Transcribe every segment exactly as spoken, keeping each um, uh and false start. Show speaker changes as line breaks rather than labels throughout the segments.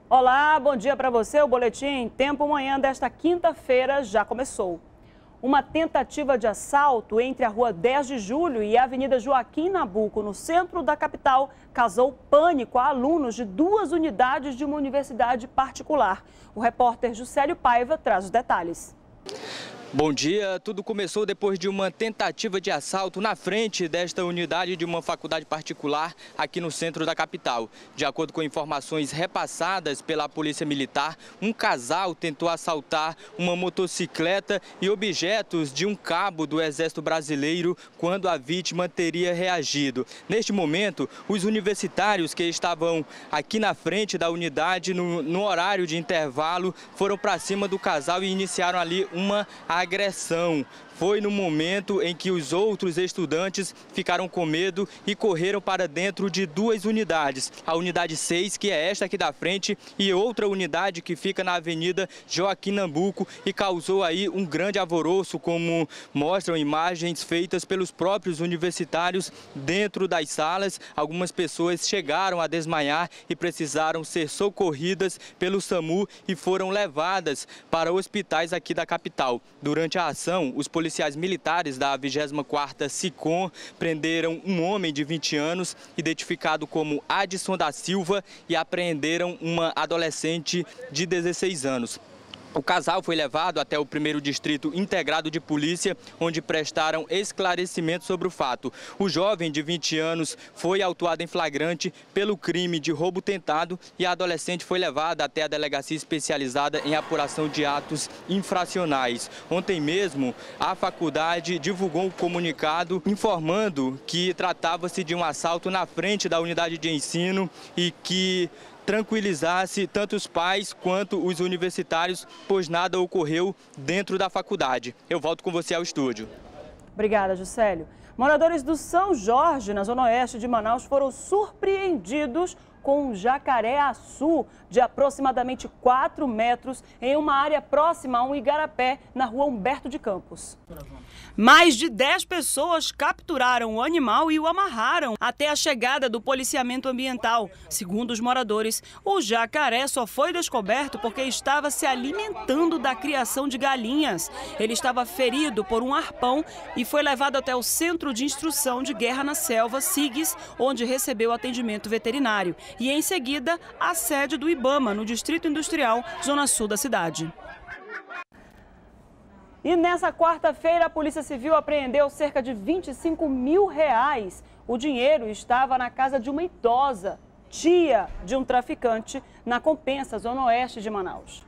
Olá, bom dia para você. O Boletim Tempo Manhã desta quinta-feira já começou. Uma tentativa de assalto entre a Rua dez de julho e a Avenida Joaquim Nabuco, no centro da capital, causou pânico a alunos de duas unidades de uma universidade particular. O repórter Juscelio Paiva traz os detalhes.
Bom dia, tudo começou depois de uma tentativa de assalto na frente desta unidade de uma faculdade particular aqui no centro da capital. De acordo com informações repassadas pela Polícia Militar, um casal tentou assaltar uma motocicleta e objetos de um cabo do Exército Brasileiro quando a vítima teria reagido. Neste momento, os universitários que estavam aqui na frente da unidade, no, no horário de intervalo, foram para cima do casal e iniciaram ali uma agressão. Foi no momento em que os outros estudantes ficaram com medo e correram para dentro de duas unidades. A unidade seis, que é esta aqui da frente, e outra unidade que fica na Avenida Joaquim Nabuco, e causou aí um grande alvoroço, como mostram imagens feitas pelos próprios universitários dentro das salas. Algumas pessoas chegaram a desmaiar e precisaram ser socorridas pelo SAMU e foram levadas para hospitais aqui da capital. Durante a ação, os policiais Policiais militares da vigésima quarta SICOM prenderam um homem de vinte anos, identificado como Adson da Silva, e apreenderam uma adolescente de dezesseis anos. O casal foi levado até o primeiro distrito integrado de polícia, onde prestaram esclarecimentos sobre o fato. O jovem de vinte anos foi autuado em flagrante pelo crime de roubo tentado e a adolescente foi levada até a delegacia especializada em apuração de atos infracionais. Ontem mesmo, a faculdade divulgou um comunicado informando que tratava-se de um assalto na frente da unidade de ensino e que tranquilizasse tanto os pais quanto os universitários, pois nada ocorreu dentro da faculdade. Eu volto com você ao estúdio.
Obrigada, Juscelio. Moradores do São Jorge, na zona oeste de Manaus, foram surpreendidos com um jacaré-açu de aproximadamente quatro metros em uma área próxima a um igarapé na rua Humberto de Campos. Mais de dez pessoas capturaram o animal e o amarraram até a chegada do policiamento ambiental. Segundo os moradores, o jacaré só foi descoberto porque estava se alimentando da criação de galinhas. Ele estava ferido por um arpão e foi levado até o Centro de Instrução de Guerra na Selva, SIGS, onde recebeu atendimento veterinário. E em seguida, a sede do IBAMA, no Distrito Industrial, zona sul da cidade. E nessa quarta-feira, a Polícia Civil apreendeu cerca de vinte e cinco mil reais. O dinheiro estava na casa de uma idosa, tia de um traficante, na Compensa, zona oeste de Manaus.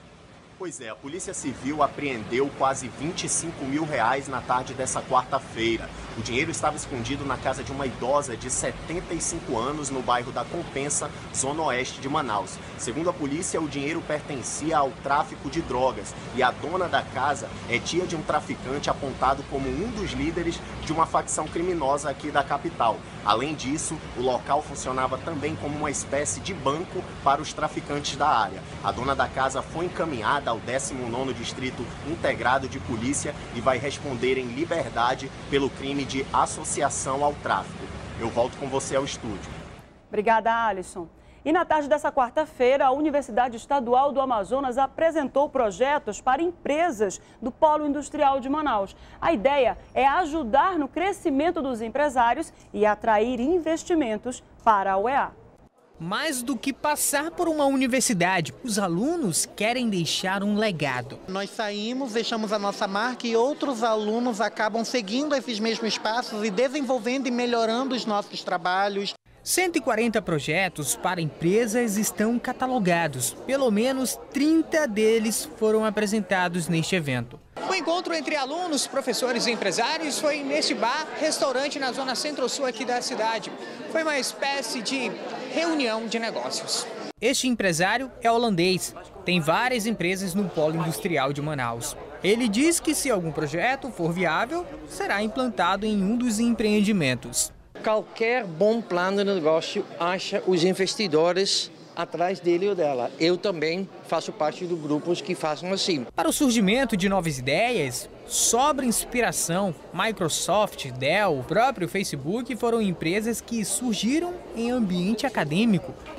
Pois é, a Polícia Civil apreendeu quase vinte e cinco mil reais na tarde dessa quarta-feira. O dinheiro estava escondido na casa de uma idosa de setenta e cinco anos no bairro da Compensa, zona oeste de Manaus. Segundo a polícia, o dinheiro pertencia ao tráfico de drogas e a dona da casa é tia de um traficante apontado como um dos líderes de uma facção criminosa aqui da capital. Além disso, o local funcionava também como uma espécie de banco para os traficantes da área. A dona da casa foi encaminhada ao décimo nono Distrito Integrado de Polícia e vai responder em liberdade pelo crime de associação ao tráfico. Eu volto com você ao estúdio.
Obrigada, Alisson. E na tarde dessa quarta-feira, a Universidade Estadual do Amazonas apresentou projetos para empresas do Polo Industrial de Manaus. A ideia é ajudar no crescimento dos empresários e atrair investimentos para a U E A.
Mais do que passar por uma universidade, os alunos querem deixar um legado.
Nós saímos, deixamos a nossa marca e outros alunos acabam seguindo esses mesmos passos e desenvolvendo e melhorando os nossos trabalhos.
cento e quarenta projetos para empresas estão catalogados. Pelo menos trinta deles foram apresentados neste evento.
O encontro entre alunos, professores e empresários foi neste bar, restaurante na zona centro-sul aqui da cidade. Foi uma espécie de reunião de negócios.
Este empresário é holandês, tem várias empresas no polo industrial de Manaus. Ele diz que se algum projeto for viável, será implantado em um dos empreendimentos.
Qualquer bom plano de negócio acha os investidores atrás dele ou dela. Eu também faço parte do grupos que façam assim.
Para o surgimento de novas ideias, sobra inspiração. Microsoft, Dell, o próprio Facebook foram empresas que surgiram em ambiente acadêmico.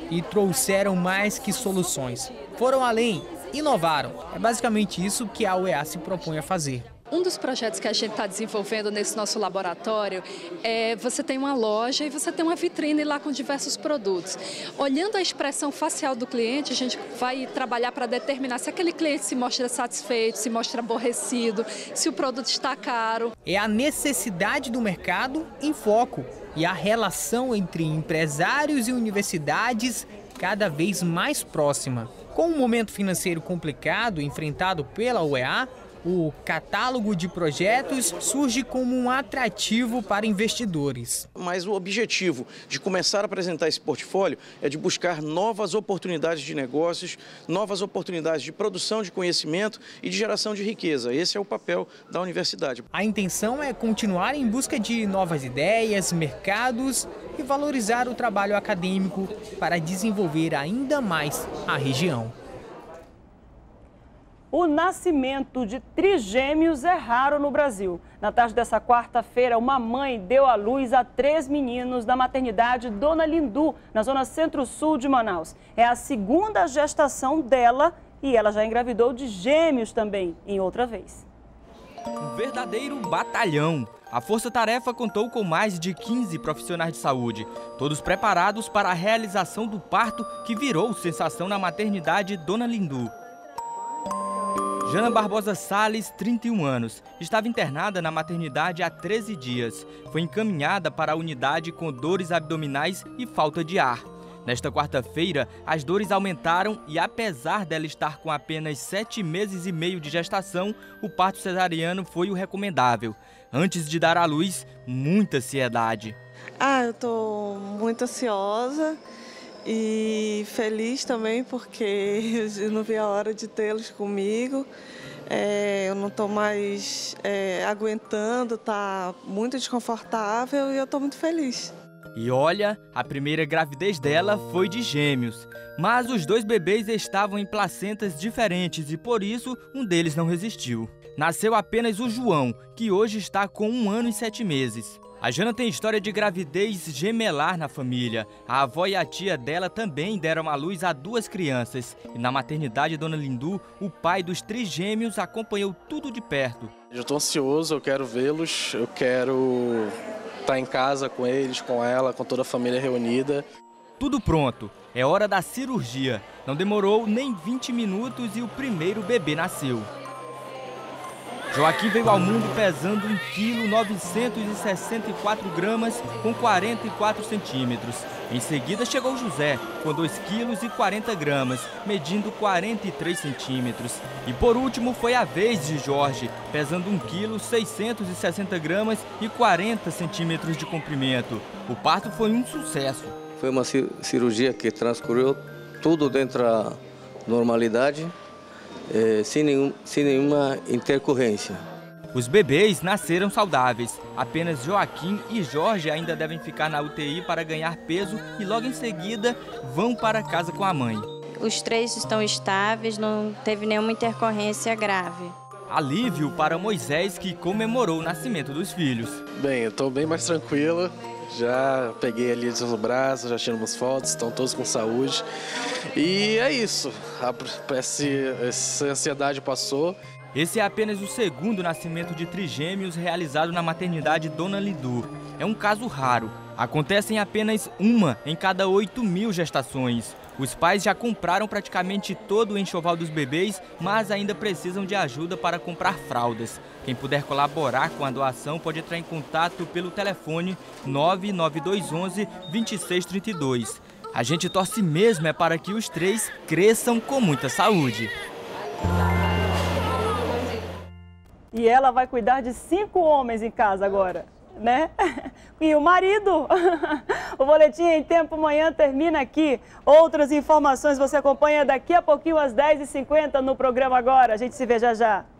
e trouxeram mais que soluções. Foram além, inovaram. É basicamente isso que a U E A se propõe a fazer.
Um dos projetos que a gente está desenvolvendo nesse nosso laboratório é você tem uma loja e você tem uma vitrine lá com diversos produtos. Olhando a expressão facial do cliente, a gente vai trabalhar para determinar se aquele cliente se mostra satisfeito, se mostra aborrecido, se o produto está caro.
É a necessidade do mercado em foco e a relação entre empresários e universidades cada vez mais próxima. Com um momento financeiro complicado enfrentado pela U E A, o catálogo de projetos surge como um atrativo para investidores.
Mas o objetivo de começar a apresentar esse portfólio é de buscar novas oportunidades de negócios, novas oportunidades de produção de conhecimento e de geração de riqueza. Esse é o papel da universidade.
A intenção é continuar em busca de novas ideias, mercados e valorizar o trabalho acadêmico para desenvolver ainda mais a região.
O nascimento de trigêmeos é raro no Brasil. Na tarde dessa quarta-feira, uma mãe deu à luz a três meninos da maternidade Dona Lindu, na zona centro-sul de Manaus. É a segunda gestação dela e ela já engravidou de gêmeos também, em outra vez.
Um verdadeiro batalhão. A Força Tarefa contou com mais de quinze profissionais de saúde, todos preparados para a realização do parto que virou sensação na maternidade Dona Lindu. Jana Barbosa Salles, trinta e um anos, estava internada na maternidade há treze dias. Foi encaminhada para a unidade com dores abdominais e falta de ar. Nesta quarta-feira, as dores aumentaram e, apesar dela estar com apenas sete meses e meio de gestação, o parto cesariano foi o recomendável. Antes de dar à luz, muita ansiedade.
Ah, eu estou muito ansiosa. E feliz também porque eu não vi a hora de tê-los comigo. É, eu não estou mais é, aguentando, está muito desconfortável e eu estou muito feliz.
E olha, a primeira gravidez dela foi de gêmeos. Mas os dois bebês estavam em placentas diferentes e por isso um deles não resistiu. Nasceu apenas o João, que hoje está com um ano e sete meses. A Jana tem história de gravidez gemelar na família. A avó e a tia dela também deram à luz a duas crianças. E na maternidade Dona Lindu, o pai dos trigêmeos acompanhou tudo de perto.
Eu estou ansioso, eu quero vê-los, eu quero estar em casa com eles, com ela, com toda a família reunida.
Tudo pronto, é hora da cirurgia. Não demorou nem vinte minutos e o primeiro bebê nasceu. Joaquim veio ao mundo pesando um quilo novecentos e sessenta e quatro gramas com quarenta e quatro centímetros. Em seguida chegou José, com dois quilos e quarenta gramas, medindo quarenta e três centímetros. E por último foi a vez de Jorge, pesando um quilo seiscentos e sessenta gramas e quarenta centímetros de comprimento. O parto foi um sucesso.
Foi uma cirurgia que transcorreu tudo dentro da normalidade. É, sem, nenhum, sem nenhuma intercorrência.
Os bebês nasceram saudáveis. Apenas Joaquim e Jorge ainda devem ficar na U T I para ganhar peso e logo em seguida vão para casa com a mãe.
Os três estão estáveis, não teve nenhuma intercorrência grave.
Alívio para Moisés, que comemorou o nascimento dos filhos.
Bem, eu estou bem mais tranquila. Já peguei ali eles no braço, já tiramos fotos, estão todos com saúde. E é isso, a, esse, essa ansiedade passou.
Esse é apenas o segundo nascimento de trigêmeos realizado na maternidade Dona Lindu. É um caso raro. Acontece em apenas uma em cada oito mil gestações. Os pais já compraram praticamente todo o enxoval dos bebês, mas ainda precisam de ajuda para comprar fraldas. Quem puder colaborar com a doação pode entrar em contato pelo telefone nove nove dois um um, dois seis três dois. A gente torce mesmo é para que os três cresçam com muita saúde.
E ela vai cuidar de cinco homens em casa agora, né? E o marido. O Boletim em Tempo Manhã termina aqui. Outras informações você acompanha daqui a pouquinho às dez e cinquenta no programa Agora. A gente se vê já já.